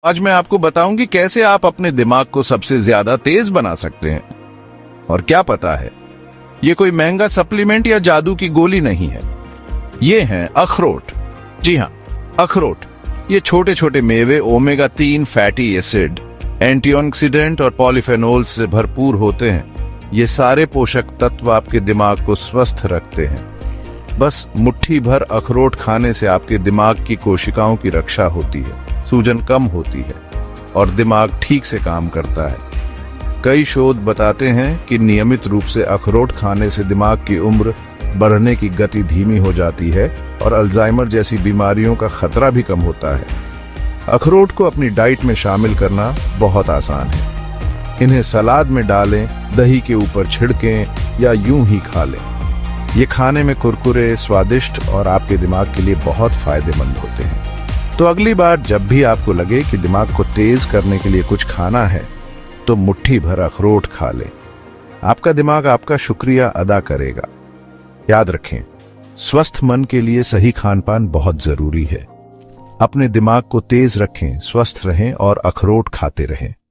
आज मैं आपको बताऊंगी कैसे आप अपने दिमाग को सबसे ज्यादा तेज बना सकते हैं। और क्या पता है, ये कोई महंगा सप्लीमेंट या जादू की गोली नहीं है। ये हैं अखरोट। जी हाँ, अखरोट। ये छोटे छोटे मेवे ओमेगा 3 फैटी एसिड, एंटीऑक्सीडेंट और पॉलीफेनोल से भरपूर होते हैं। ये सारे पोषक तत्व आपके दिमाग को स्वस्थ रखते हैं। बस मुट्ठी भर अखरोट खाने से आपके दिमाग की कोशिकाओं की रक्षा होती है, सूजन कम होती है और दिमाग ठीक से काम करता है। कई शोध बताते हैं कि नियमित रूप से अखरोट खाने से दिमाग की उम्र बढ़ने की गति धीमी हो जाती है और अल्जाइमर जैसी बीमारियों का खतरा भी कम होता है। अखरोट को अपनी डाइट में शामिल करना बहुत आसान है। इन्हें सलाद में डालें, दही के ऊपर छिड़कें या यूं ही खा लें। ये खाने में कुरकुरे, स्वादिष्ट और आपके दिमाग के लिए बहुत फायदेमंद होते हैं। तो अगली बार जब भी आपको लगे कि दिमाग को तेज करने के लिए कुछ खाना है, तो मुट्ठी भर अखरोट खा लें। आपका दिमाग आपका शुक्रिया अदा करेगा। याद रखें, स्वस्थ मन के लिए सही खान-पान बहुत जरूरी है। अपने दिमाग को तेज रखें, स्वस्थ रहें और अखरोट खाते रहें।